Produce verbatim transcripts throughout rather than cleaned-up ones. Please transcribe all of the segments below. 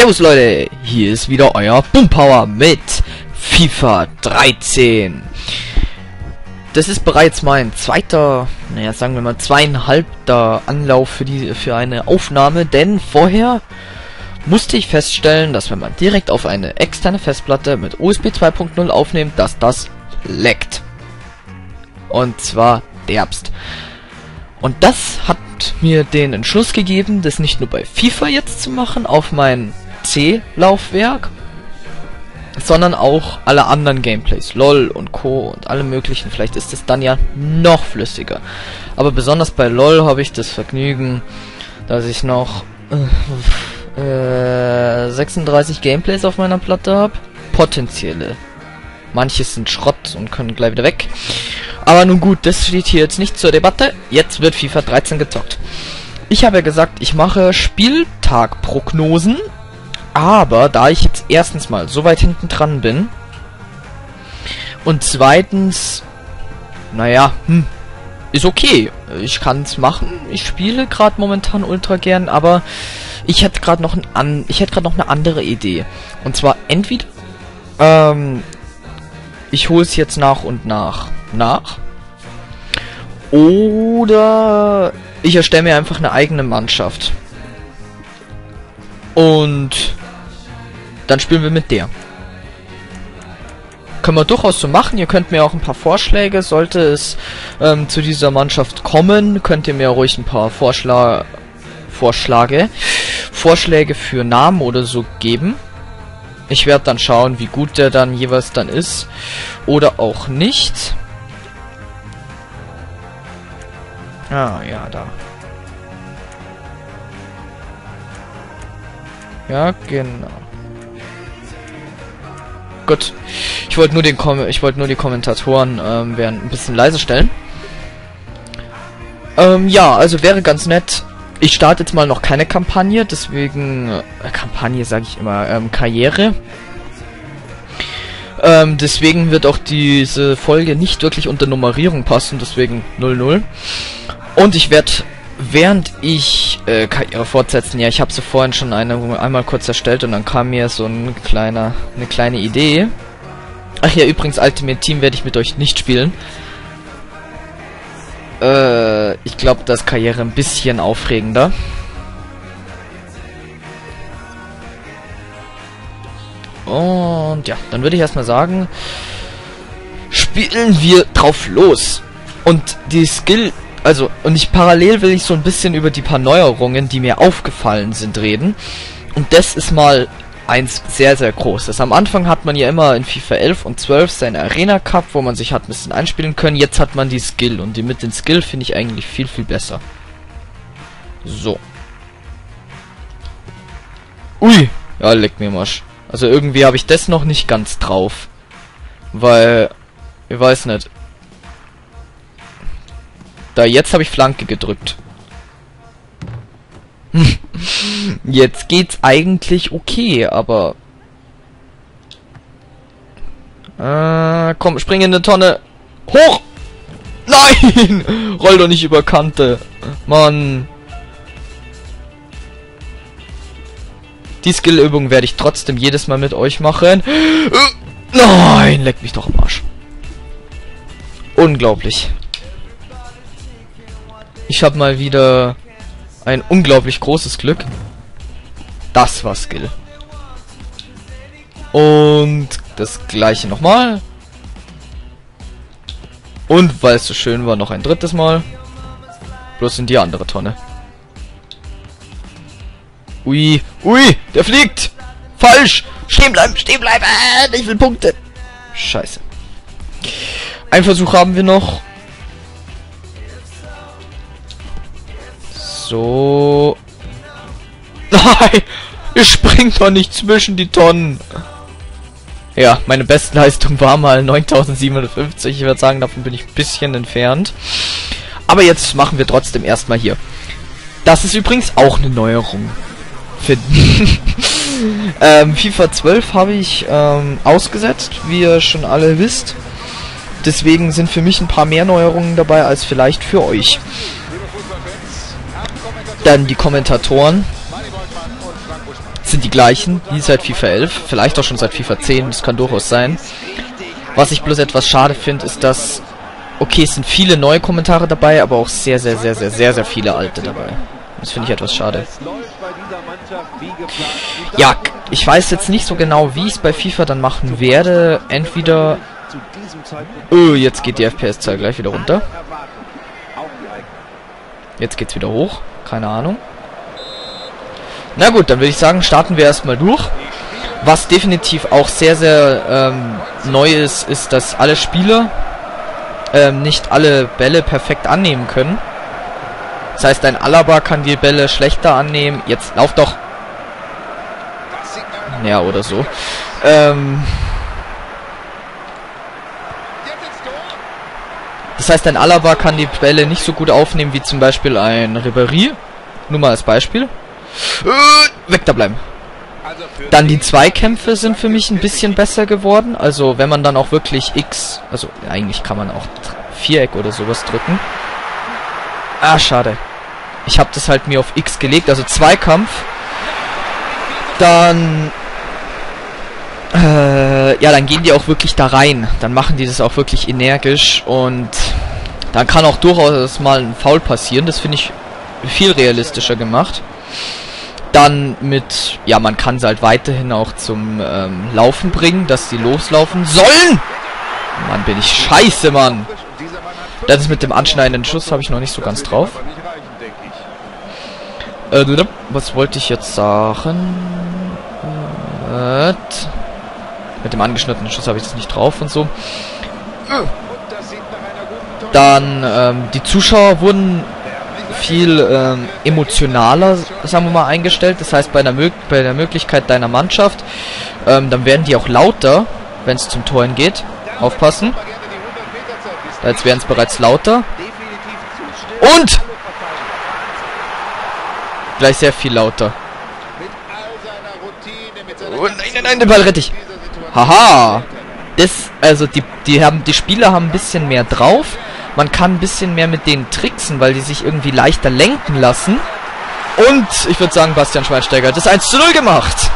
Servus Leute, hier ist wieder euer Boompower mit FIFA dreizehn. Das ist bereits mein zweiter, naja, sagen wir mal zweieinhalbter Anlauf für die für eine Aufnahme, denn vorher musste ich feststellen, dass wenn man direkt auf eine externe Festplatte mit U S B zwei Punkt null aufnimmt, dass das leckt. Und zwar derbst. Und das hat mir den Entschluss gegeben, das nicht nur bei FIFA jetzt zu machen, auf mein C-Laufwerk, sondern auch alle anderen Gameplays, LOL und Co. und alle möglichen. Vielleicht ist es dann ja noch flüssiger. Aber besonders bei LOL habe ich das Vergnügen, dass ich noch äh, sechsunddreißig Gameplays auf meiner Platte habe. Potenzielle. Manche sind Schrott und können gleich wieder weg. Aber nun gut, das steht hier jetzt nicht zur Debatte. Jetzt wird FIFA dreizehn gezockt. Ich habe ja gesagt, ich mache Spieltagprognosen. Aber da ich jetzt erstens mal so weit hinten dran bin und zweitens, naja, hm, ist okay. Ich kann es machen. Ich spiele gerade momentan ultra gern, aber ich hätte gerade noch ein an, ich hätte gerade noch eine andere Idee. Und zwar entweder ähm, ich hole es jetzt nach und nach nach. Oder ich erstelle mir einfach eine eigene Mannschaft. Und dann spielen wir mit der. Können wir durchaus so machen. Ihr könnt mir auch ein paar Vorschläge, sollte es ähm, zu dieser Mannschaft kommen, könnt ihr mir ruhig ein paar Vorschla Vorschläge, Vorschläge für Namen oder so geben. Ich werde dann schauen, wie gut der dann jeweils dann ist. Oder auch nicht. Ah, ja, da. Ja, genau. Gut. Ich wollte nur den Kom ich wollte nur die Kommentatoren ähm, werden ein bisschen leise stellen. Ähm, ja, also wäre ganz nett. Ich starte jetzt mal noch keine Kampagne, deswegen äh, Kampagne sage ich immer, ähm, Karriere. Ähm, deswegen wird auch diese Folge nicht wirklich unter Nummerierung passen, deswegen null null. Und ich werde, während ich äh, Karriere fortsetzen, ja, ich habe sie vorhin schon eine, einmal kurz erstellt und dann kam mir so ein kleiner, eine kleine Idee. Ach ja, übrigens, Ultimate Team werde ich mit euch nicht spielen. Äh, ich glaube, das Karriere ein bisschen aufregender. Und ja, dann würde ich erstmal sagen, spielen wir drauf los. Und die Skill, also, und ich parallel will ich so ein bisschen über die paar Neuerungen, die mir aufgefallen sind, reden. Und das ist mal eins sehr, sehr großes. Am Anfang hat man ja immer in FIFA elf und zwölf seine Arena Cup, wo man sich hat ein bisschen einspielen können. Jetzt hat man die Skill und die mit den Skill finde ich eigentlich viel, viel besser. So. Ui, ja, leck mir Marsch. Also irgendwie habe ich das noch nicht ganz drauf. Weil, ich weiß nicht. Da, jetzt habe ich Flanke gedrückt. Jetzt geht's eigentlich okay, aber... Äh, komm, spring in eine Tonne. Hoch! Nein! Roll doch nicht über Kante. Mann. Die Skillübung werde ich trotzdem jedes Mal mit euch machen. Nein, leck mich doch am Arsch. Unglaublich. Ich habe mal wieder ein unglaublich großes Glück. Das war Skill. Und das gleiche nochmal. Und weil es so schön war, noch ein drittes Mal. Bloß in die andere Tonne. Ui, ui, der fliegt. Falsch. Stehen bleiben, stehen bleiben. Ich will Punkte. Scheiße. Ein Versuch haben wir noch. So. Nein! Ihr springt doch nicht zwischen die Tonnen. Ja, meine Bestleistung war mal neuntausendsiebenhundertfünfzig. Ich würde sagen, davon bin ich ein bisschen entfernt. Aber jetzt machen wir trotzdem erstmal hier. Das ist übrigens auch eine Neuerung. Für ähm, FIFA zwölf habe ich ähm, ausgesetzt, wie ihr schon alle wisst. Deswegen sind für mich ein paar mehr Neuerungen dabei als vielleicht für euch. Dann die Kommentatoren. sind die gleichen, wie seit FIFA elf, vielleicht auch schon seit FIFA zehn, das kann durchaus sein. Was ich bloß etwas schade finde, ist, dass, okay, es sind viele neue Kommentare dabei, aber auch sehr, sehr, sehr, sehr, sehr, sehr viele alte dabei. Das finde ich etwas schade. Ja, ich weiß jetzt nicht so genau, wie ich es bei FIFA dann machen werde. Entweder... Oh, jetzt geht die F P S-Zahl gleich wieder runter. Jetzt geht's wieder hoch. Keine Ahnung. Na gut, dann würde ich sagen, starten wir erstmal durch. Was definitiv auch sehr, sehr ähm, neu ist, ist, dass alle Spieler ähm, nicht alle Bälle perfekt annehmen können. Das heißt, ein Alaba kann die Bälle schlechter annehmen. Jetzt lauf doch. Ja, oder so. Ähm... Das heißt, ein Alaba kann die Bälle nicht so gut aufnehmen wie zum Beispiel ein Ribéry. Nur mal als Beispiel. Äh, weg da bleiben. Dann die Zweikämpfe sind für mich ein bisschen besser geworden. Also wenn man dann auch wirklich X, also eigentlich kann man auch Viereck oder sowas drücken. Ah, schade. Ich habe das halt mir auf X gelegt, also Zweikampf. Dann... Äh, ja, dann gehen die auch wirklich da rein. Dann machen die das auch wirklich energisch und dann kann auch durchaus mal ein Foul passieren. Das finde ich viel realistischer gemacht. Dann mit, ja, man kann sie halt weiterhin auch zum ähm, Laufen bringen, dass sie loslaufen sollen. Mann, bin ich scheiße, Mann. Das ist mit dem anschneidenden Schuss, habe ich noch nicht so ganz drauf. Äh, was wollte ich jetzt sagen? Äh, Mit dem angeschnittenen Schuss habe ich das nicht drauf und so. Dann, ähm, die Zuschauer wurden viel ähm, emotionaler, sagen wir mal, eingestellt. Das heißt, bei, einer Mö bei der Möglichkeit deiner Mannschaft, ähm, dann werden die auch lauter, wenn es zum Toren geht. Aufpassen. Jetzt werden es bereits lauter. Und! Gleich sehr viel lauter. Oh, nein, nein, nein, den Ball rette ich. Haha. Das, also die, die haben, die Spieler haben ein bisschen mehr drauf. Man kann ein bisschen mehr mit denen tricksen, weil die sich irgendwie leichter lenken lassen. Und ich würde sagen, Bastian Schweinsteiger hat das eins zu null gemacht.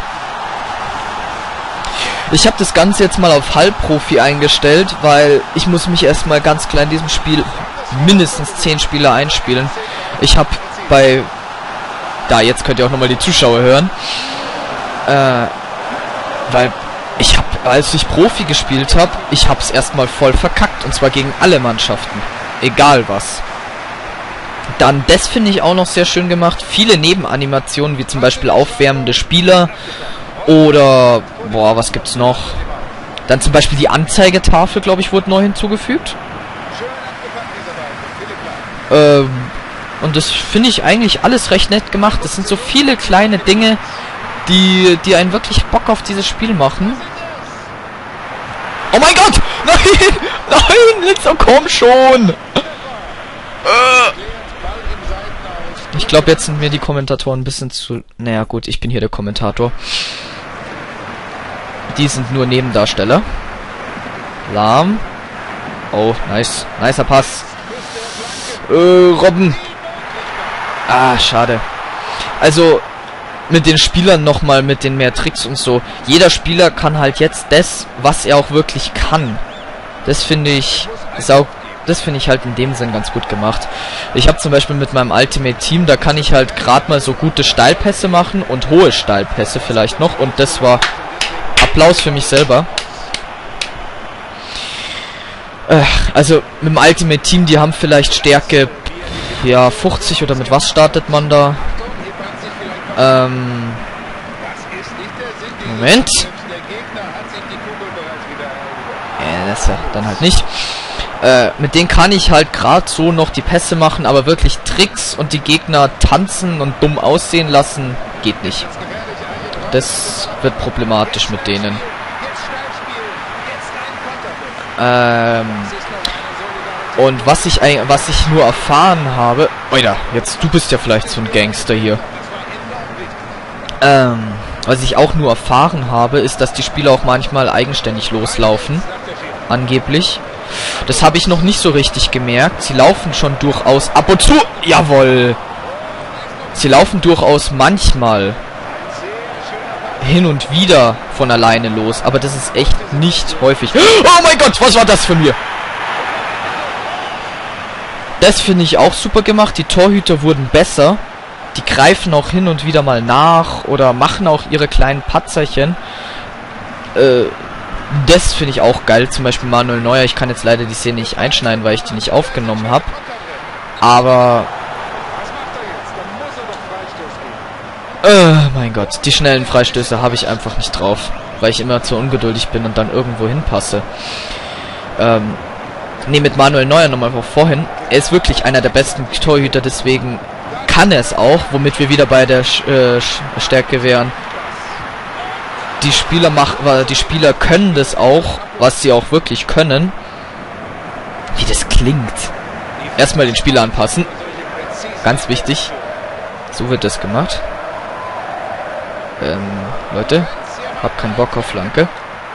Ich habe das Ganze jetzt mal auf Halbprofi eingestellt, weil ich muss mich erstmal ganz klar in diesem Spiel mindestens zehn Spieler einspielen. Ich habe bei... Da, jetzt könnt ihr auch nochmal die Zuschauer hören. Äh, weil ich habe, als ich Profi gespielt habe, ich habe es erstmal voll verkackt. Und zwar gegen alle Mannschaften. Egal was. Dann, das finde ich auch noch sehr schön gemacht. Viele Nebenanimationen, wie zum Beispiel aufwärmende Spieler. Oder, boah, was gibt's noch? Dann zum Beispiel die Anzeigetafel, glaube ich, wurde neu hinzugefügt. Ähm, und das finde ich eigentlich alles recht nett gemacht. Das sind so viele kleine Dinge, die, die einen wirklich Bock auf dieses Spiel machen. Oh mein Gott! Nein! Nein! Jetzt, oh, komm schon! Äh. Ich glaube, jetzt sind mir die Kommentatoren ein bisschen zu... Naja, gut, ich bin hier der Kommentator. Die sind nur Nebendarsteller. Lahm. Oh, nice. Nicer Pass. Äh, Robben. Ah, schade. Also, mit den Spielern nochmal, mit den mehr Tricks und so. Jeder Spieler kann halt jetzt das, was er auch wirklich kann. Das finde ich sau... Das finde ich halt in dem Sinn ganz gut gemacht. Ich habe zum Beispiel mit meinem Ultimate Team, da kann ich halt gerade mal so gute Steilpässe machen und hohe Steilpässe vielleicht noch. Und das war Applaus für mich selber. Äh, also mit dem Ultimate Team, die haben vielleicht Stärke, ja, fünfzig oder mit was startet man da? Ähm, Moment. Ja, das ja dann halt nicht. Äh, mit denen kann ich halt gerade so noch die Pässe machen, aber wirklich Tricks und die Gegner tanzen und dumm aussehen lassen, geht nicht. Das wird problematisch mit denen. Ähm, und was ich was ich nur erfahren habe... Oida, jetzt, du bist ja vielleicht so ein Gangster hier. Ähm, was ich auch nur erfahren habe, ist, dass die Spieler auch manchmal eigenständig loslaufen. Angeblich. Das habe ich noch nicht so richtig gemerkt. Sie laufen schon durchaus ab und zu. Jawohl. Sie laufen durchaus manchmal hin und wieder von alleine los. Aber das ist echt nicht häufig. Oh mein Gott, was war das von mir? Das finde ich auch super gemacht. Die Torhüter wurden besser. Die greifen auch hin und wieder mal nach oder machen auch ihre kleinen Patzerchen. Äh, das finde ich auch geil. Zum Beispiel Manuel Neuer. Ich kann jetzt leider die Szene nicht einschneiden, weil ich die nicht aufgenommen habe. Aber... Äh, mein Gott. Die schnellen Freistöße habe ich einfach nicht drauf. Weil ich immer zu ungeduldig bin und dann irgendwo hinpasse. Ähm... Ne, mit Manuel Neuer nochmal vorhin. Er ist wirklich einer der besten Torhüter, deswegen kann er es auch, womit wir wieder bei der äh, Stärke wären. Die Spieler machen, die Spieler können das auch, was sie auch wirklich können. Wie das klingt. Erstmal den Spieler anpassen. Ganz wichtig. So wird das gemacht. Ähm, Leute, hab keinen Bock auf Flanke.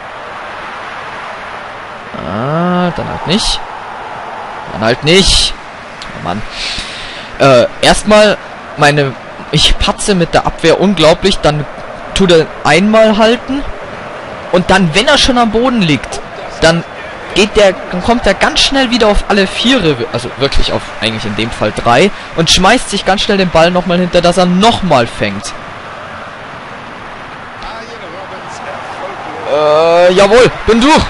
Ah, dann halt nicht. Dann halt nicht. Oh Mann. Äh, erstmal meine... Ich patze mit der Abwehr unglaublich. Dann tut er einmal halten. Und dann, wenn er schon am Boden liegt, dann geht der... Dann kommt er ganz schnell wieder auf alle Viere. Also wirklich auf eigentlich in dem Fall drei. Und schmeißt sich ganz schnell den Ball nochmal hinter, dass er nochmal fängt. Äh, jawohl. Bin durch.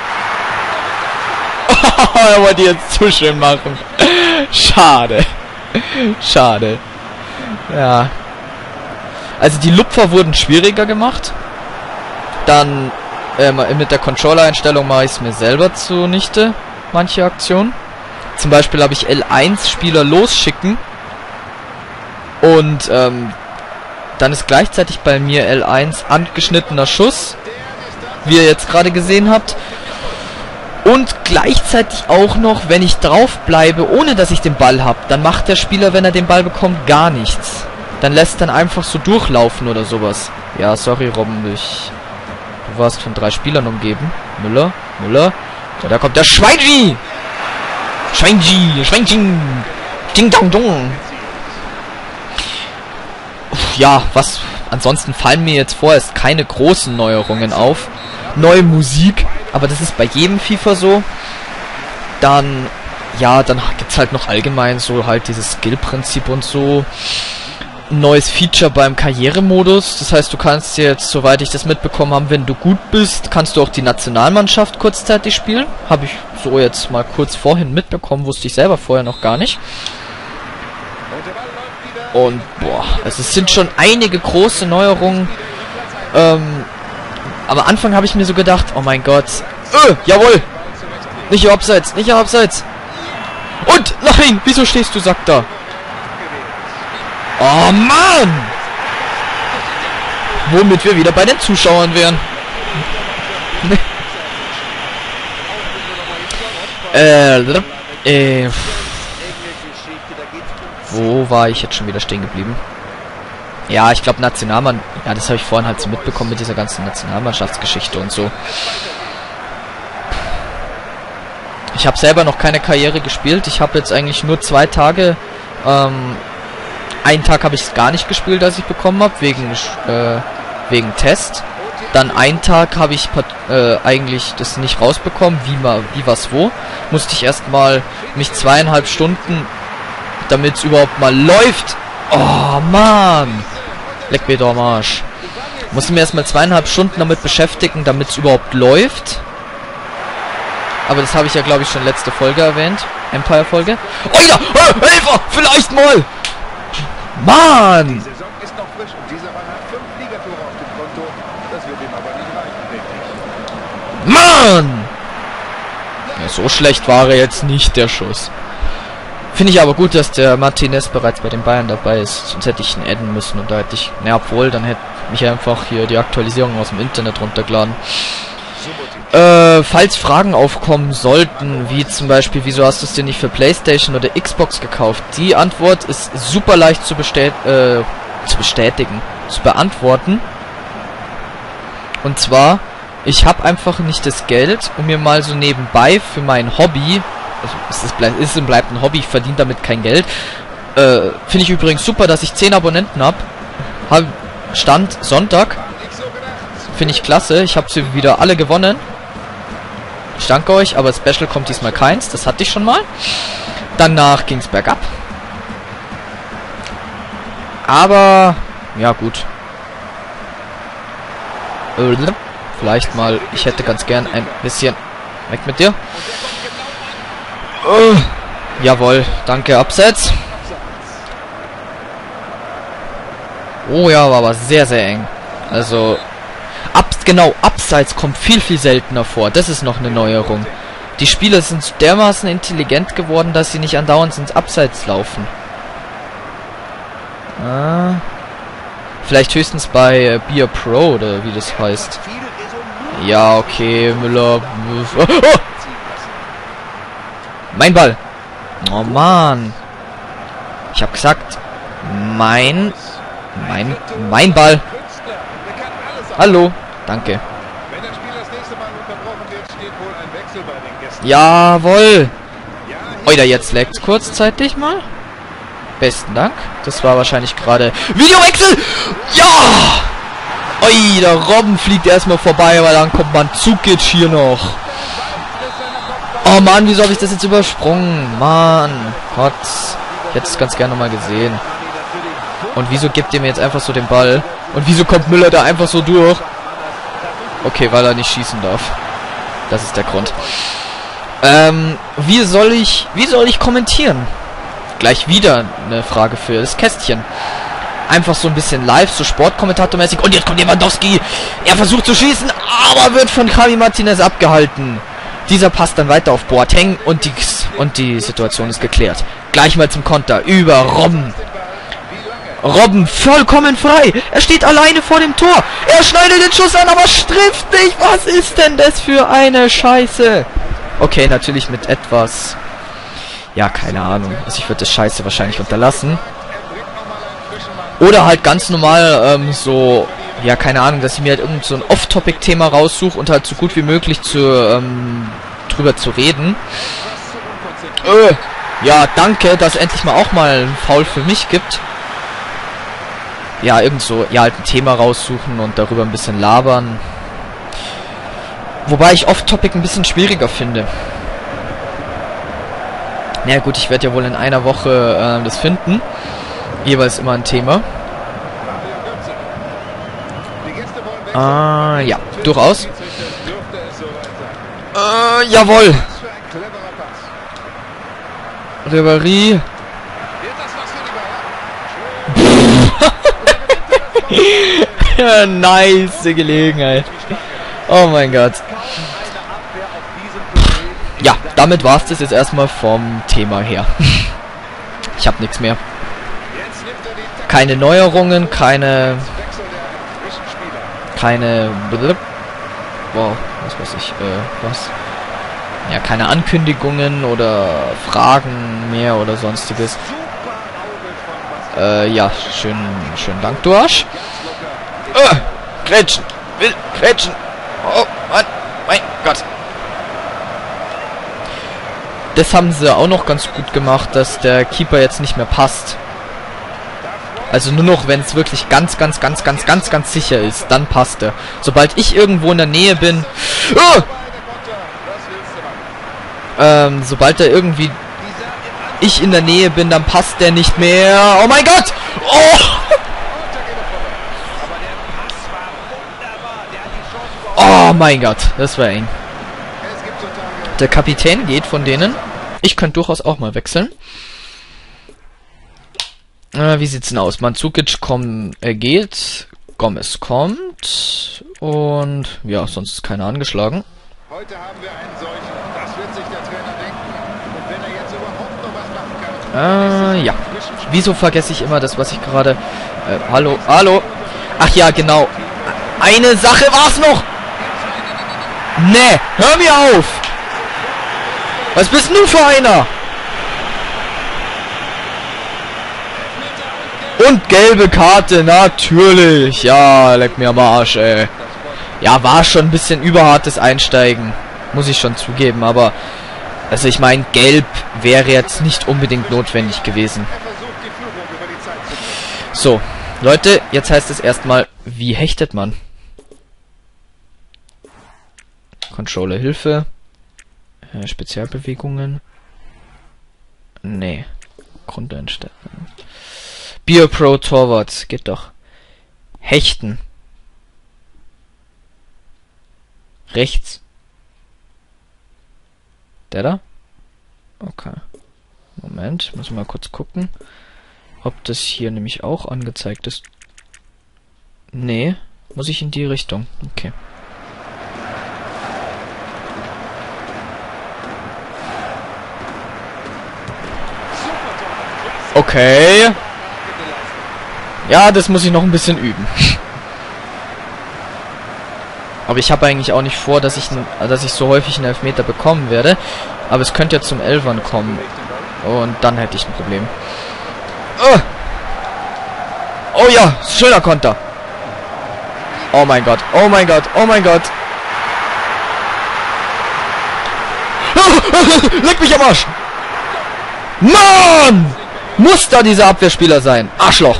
Er wollte jetzt zu schön machen. Schade. Schade. Ja. Also die Lupfer wurden schwieriger gemacht. Dann äh, mit der Controller-Einstellung mache ich es mir selber zunichte. Manche Aktionen. Zum Beispiel habe ich L eins Spieler losschicken. Und ähm, dann ist gleichzeitig bei mir L eins angeschnittener Schuss. Wie ihr jetzt gerade gesehen habt. Und gleichzeitig auch noch, wenn ich drauf bleibe, ohne dass ich den Ball habe, dann macht der Spieler, wenn er den Ball bekommt, gar nichts. Dann lässt dann einfach so durchlaufen oder sowas. Ja, sorry Robben, ich... Du warst von drei Spielern umgeben. Müller, Müller. So, da kommt der Schweinji! Schweinji, Schweinji! Ding dong dong! Ja, was... Ansonsten fallen mir jetzt vorerst keine großen Neuerungen auf. Neue Musik, aber das ist bei jedem FIFA so. Dann, ja, dann gibt's halt noch allgemein so halt dieses Skill-Prinzip und so. Ein neues Feature beim Karrieremodus. Das heißt, du kannst jetzt, soweit ich das mitbekommen habe, wenn du gut bist, kannst du auch die Nationalmannschaft kurzzeitig spielen. Habe ich so jetzt mal kurz vorhin mitbekommen, wusste ich selber vorher noch gar nicht. Und, boah, also es sind schon einige große Neuerungen. Ähm, am Anfang habe ich mir so gedacht, oh mein Gott. Äh, jawohl! Nicht im Abseits, nicht im Abseits. Und, nein, wieso stehst du, Sack da? Oh Mann! Womit wir wieder bei den Zuschauern wären. äh, äh, Wo war ich jetzt schon wieder stehen geblieben? Ja, ich glaube Nationalmann... Ja, das habe ich vorhin halt so mitbekommen mit dieser ganzen Nationalmannschaftsgeschichte und so. Ich habe selber noch keine Karriere gespielt. Ich habe jetzt eigentlich nur zwei Tage... Ähm, einen Tag habe ich es gar nicht gespielt, als ich bekommen habe, wegen, äh, wegen Test. Dann einen Tag habe ich äh, eigentlich das nicht rausbekommen, wie, mal, wie was wo. Musste ich erstmal mich zweieinhalb Stunden... damit es überhaupt mal läuft. Oh, Mann. Leck mir doch am Arsch. Musste mir erstmal zweieinhalb Stunden damit beschäftigen, damit es überhaupt läuft. Aber das habe ich ja, glaube ich, schon letzte Folge erwähnt. Empire-Folge. Oh ja! Oh, Helfer! Vielleicht mal! Mann! Die Saison ist noch frisch und dieser Mann hat fünf Ligatore auf dem Konto. Das wird ihm aber nicht reichen, denke ich. Mann! Ja, so schlecht war er jetzt nicht, der Schuss. Finde ich aber gut, dass der Martinez bereits bei den Bayern dabei ist. Sonst hätte ich ihn adden müssen und da hätte ich... Na, obwohl, dann hätte mich einfach hier die Aktualisierung aus dem Internet runtergeladen. Äh, falls Fragen aufkommen sollten, wie zum Beispiel, wieso hast du es dir nicht für PlayStation oder Xbox gekauft? Die Antwort ist super leicht zu, bestät äh, zu bestätigen, zu beantworten. Und zwar, ich habe einfach nicht das Geld, um mir mal so nebenbei für mein Hobby... Also es ist, bleib, ist und bleibt ein Hobby, ich verdiene damit kein Geld. Äh, finde ich übrigens super, dass ich zehn Abonnenten habe. Hab, Stand Sonntag. Finde ich klasse. Ich habe sie wieder alle gewonnen. Ich danke euch, aber Special kommt diesmal keins. Das hatte ich schon mal. Danach ging es bergab. Aber, ja gut. Vielleicht mal, ich hätte ganz gern ein bisschen... Weg mit dir. Uh, jawohl, danke, Abseits. Oh ja, war aber sehr, sehr eng. Also, ab, genau, Abseits kommt viel, viel seltener vor. Das ist noch eine Neuerung. Die Spieler sind dermaßen intelligent geworden, dass sie nicht andauernd ins Abseits laufen. Ah, vielleicht höchstens bei äh, Beer Pro oder wie das heißt. Ja, okay, Müller. Oh, oh! Mein Ball. Oh Mann. Ich habe gesagt, mein, mein, mein Ball. Hallo, danke. Jawohl. Oida, jetzt leckt's kurzzeitig mal. Besten Dank. Das war wahrscheinlich gerade Videowechsel. Ja. Oi, der Robben fliegt erstmal vorbei, weil dann kommt man Zukic hier noch. Oh Mann, wieso habe ich das jetzt übersprungen? Mann, Gott. Ich hätte es ganz gerne mal gesehen. Und wieso gibt ihr mir jetzt einfach so den Ball? Und wieso kommt Müller da einfach so durch? Okay, weil er nicht schießen darf. Das ist der Grund. Ähm, wie soll ich, wie soll ich kommentieren? Gleich wieder eine Frage für das Kästchen. Einfach so ein bisschen live, so Sportkommentatormäßig. Und jetzt kommt Lewandowski. Er versucht zu schießen, aber wird von Javi Martinez abgehalten. Dieser passt dann weiter auf Boateng und die, und die Situation ist geklärt. Gleich mal zum Konter über Robben. Robben vollkommen frei. Er steht alleine vor dem Tor. Er schneidet den Schuss an, aber trifft nicht. Was ist denn das für eine Scheiße? Okay, natürlich mit etwas... Ja, keine Ahnung. Also ich würde das Scheiße wahrscheinlich unterlassen. Oder halt ganz normal ähm, so... Ja, keine Ahnung, dass ich mir halt irgend so ein Off-Topic-Thema raussuche und halt so gut wie möglich zu, ähm, drüber zu reden. Äh, ja, danke, dass endlich mal auch mal ein Foul für mich gibt. Ja, irgend so, ja, halt ein Thema raussuchen und darüber ein bisschen labern. Wobei ich Off-Topic ein bisschen schwieriger finde. Na ja, gut, ich werde ja wohl in einer Woche äh, das finden. Jeweils immer ein Thema. Ah, ja, durchaus. Äh, jawohl. Ribéry. Ja, nice Gelegenheit. Oh mein Gott. Ja, damit war es das jetzt erstmal vom Thema her. Ich habe nichts mehr. Keine Neuerungen, keine... Keine... Wow, was weiß ich, äh, was? Ja, keine Ankündigungen oder Fragen mehr oder sonstiges. Äh, ja, schön, schönen Dank, du Arsch. Äh, Grätschen, will, Grätschen. Oh, Mann, mein Gott. Das haben sie auch noch ganz gut gemacht, dass der Keeper jetzt nicht mehr passt. Also nur noch, wenn es wirklich ganz, ganz, ganz, ganz, ganz, ganz sicher ist, dann passt er. Sobald ich irgendwo in der Nähe bin... Oh! Ähm, sobald er irgendwie... ich in der Nähe bin, dann passt der nicht mehr. Oh mein Gott! Oh! Oh mein Gott, das war eng. Der Kapitän geht von denen. Ich könnte durchaus auch mal wechseln. Äh, wie sieht's denn aus? Mandzukic kommt, er geht. Gomez kommt. Und ja, sonst ist keiner angeschlagen. Heute haben wir einen solchen. Das wird sich der Trainer denken. Und wenn er jetzt überhaupt noch was machen kann. Äh, ja. Wieso vergesse ich immer das, was ich gerade... Äh, hallo, hallo. Ach ja, genau. Eine Sache war's noch. Nee, hör mir auf. Was bist du für einer? Und gelbe Karte, natürlich. Ja, leck mir am Arsch, ey. Ja, war schon ein bisschen überhartes Einsteigen. Muss ich schon zugeben, aber... Also ich meine, gelb wäre jetzt nicht unbedingt notwendig gewesen. So, Leute, jetzt heißt es erstmal, wie hechtet man? Controller Hilfe. Äh, Spezialbewegungen. Nee. Grundeinstellungen. Bio Pro Torwart. Geht doch. Hechten. Rechts. Der da? Okay. Moment, muss mal kurz gucken, ob das hier nämlich auch angezeigt ist. Nee, muss ich in die Richtung. Okay. Okay. Ja, das muss ich noch ein bisschen üben. Aber ich habe eigentlich auch nicht vor, dass ich, dass ich so häufig einen Elfmeter bekommen werde. Aber es könnte ja zum Elfern kommen. Und dann hätte ich ein Problem. Oh, oh ja, schöner Konter. Oh mein Gott, oh mein Gott, oh mein Gott. Leck mich am Arsch. Mann! Muss da dieser Abwehrspieler sein. Arschloch.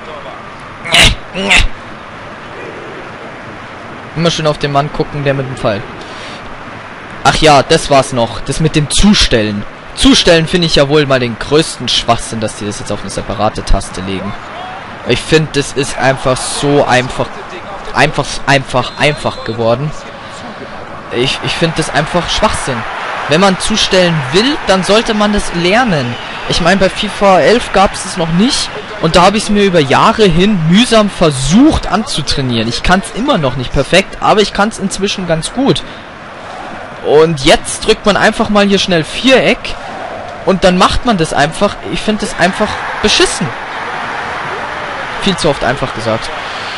Immer schön auf den Mann gucken, der mit dem Pfeil. Ach ja, das war's noch. Das mit dem Zustellen. Zustellen finde ich ja wohl mal den größten Schwachsinn, dass die das jetzt auf eine separate Taste legen. Ich finde, das ist einfach so einfach, einfach, einfach, einfach geworden. Ich, ich finde das einfach Schwachsinn. Wenn man zustellen will, dann sollte man das lernen. Ich meine, bei FIFA elf gab es es noch nicht. Und da habe ich es mir über Jahre hin mühsam versucht anzutrainieren. Ich kann es immer noch nicht perfekt, aber ich kann es inzwischen ganz gut. Und jetzt drückt man einfach mal hier schnell Viereck. Und dann macht man das einfach. Ich finde das einfach beschissen. Viel zu oft einfach gesagt.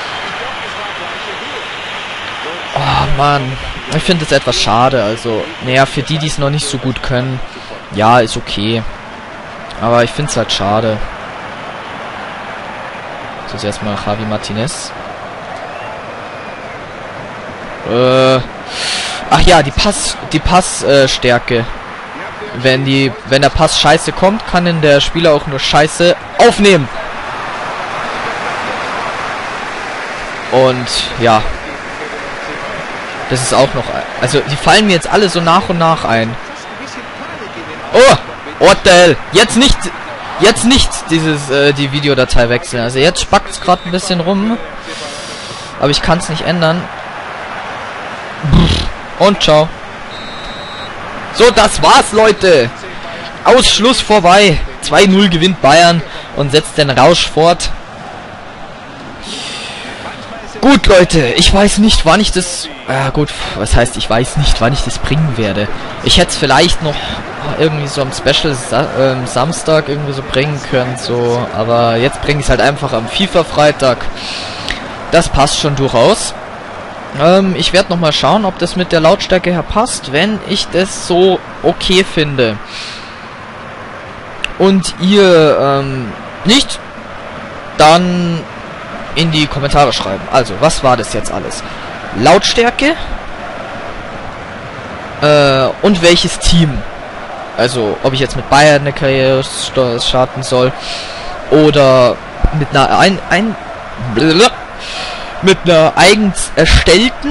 Oh Mann. Ich finde das etwas schade. Also, naja, für die, die es noch nicht so gut können. Ja, ist okay. Aber ich finde es halt schade. So, jetzt erstmal Javi Martinez. Äh. Ach ja, die Pass, die Passstärke. Äh, wenn die, wenn der Pass scheiße kommt, kann ihn der Spieler auch nur scheiße aufnehmen. Und ja. Das ist auch noch. Also die fallen mir jetzt alle so nach und nach ein. Oh! What the hell? Jetzt nicht. Jetzt nicht dieses äh, die Videodatei wechseln. Also jetzt spackt es gerade ein bisschen rum. Aber ich kann es nicht ändern. Und ciao. So, das war's, Leute. Ausschluss vorbei. zwei null gewinnt Bayern und setzt den Rausch fort. Gut, Leute, ich weiß nicht, wann ich das... Ja gut, was heißt, ich weiß nicht, wann ich das bringen werde. Ich hätte es vielleicht noch irgendwie so am Special Sa ähm, Samstag irgendwie so bringen können, so. Aber jetzt bringe ich es halt einfach am FIFA-Freitag. Das passt schon durchaus. Ähm, ich werde nochmal schauen, ob das mit der Lautstärke her passt, wenn ich das so okay finde. Und ihr ähm, nicht, dann in die Kommentare schreiben. Also, was war das jetzt alles? Lautstärke äh, und welches Team? Also, ob ich jetzt mit Bayern eine Karriere starten soll oder mit einer ein, ein mit einer eigens erstellten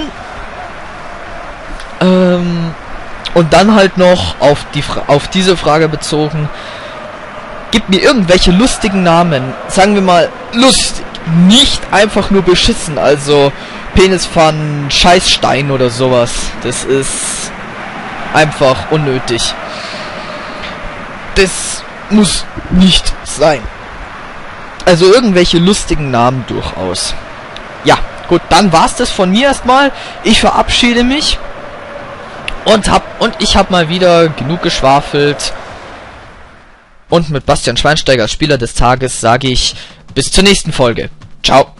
ähm, und dann halt noch auf die Fra auf diese Frage bezogen, gibt mir irgendwelche lustigen Namen, sagen wir mal lustig, nicht einfach nur beschissen, also Penisfan, Scheißstein oder sowas, das ist einfach unnötig. Das muss nicht sein. Also irgendwelche lustigen Namen durchaus. Ja, gut, dann war's das von mir erstmal. Ich verabschiede mich und hab und ich habe mal wieder genug geschwafelt. Und mit Bastian Schweinsteiger als Spieler des Tages sage ich bis zur nächsten Folge. Ciao.